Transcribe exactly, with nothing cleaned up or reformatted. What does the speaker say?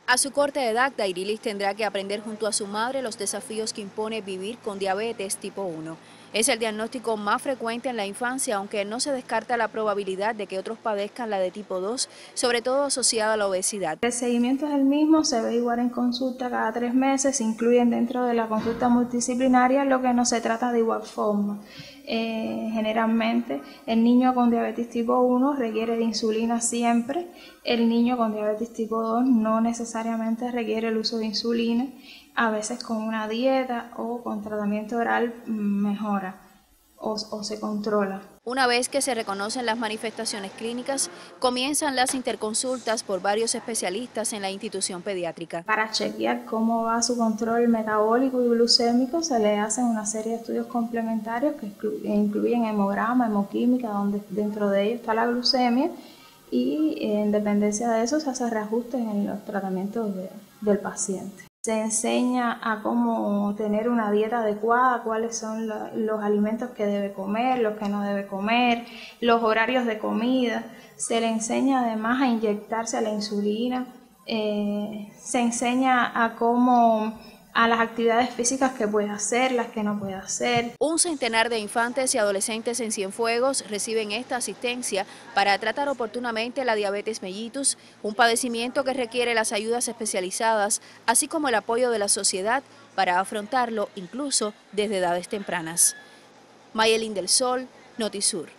A su corta edad, Dairilis tendrá que aprender junto a su madre los desafíos que impone vivir con diabetes tipo uno. Es el diagnóstico más frecuente en la infancia, aunque no se descarta la probabilidad de que otros padezcan la de tipo dos, sobre todo asociada a la obesidad. El seguimiento es el mismo, se ve igual en consulta cada tres meses, se incluyen dentro de la consulta multidisciplinaria, lo que no se trata de igual forma. Eh, generalmente el niño con diabetes tipo uno requiere de insulina siempre, el niño con diabetes tipo dos no necesariamente requiere el uso de insulina, a veces con una dieta o con tratamiento oral mejora o, o se controla. Una vez que se reconocen las manifestaciones clínicas, comienzan las interconsultas por varios especialistas en la institución pediátrica. Para chequear cómo va su control metabólico y glucémico, se le hacen una serie de estudios complementarios que incluyen hemograma, hemoquímica, donde dentro de ellos está la glucemia, y en dependencia de eso se hace reajustes en los tratamientos de, del paciente. Se enseña a cómo tener una dieta adecuada, cuáles son la, los alimentos que debe comer, los que no debe comer, los horarios de comida. Se le enseña además a inyectarse la insulina. Eh, se enseña a cómo a las actividades físicas que puede hacer, las que no puede hacer. Un centenar de infantes y adolescentes en Cienfuegos reciben esta asistencia para tratar oportunamente la diabetes mellitus, un padecimiento que requiere las ayudas especializadas, así como el apoyo de la sociedad para afrontarlo incluso desde edades tempranas. Mayelín del Sol, Notisur.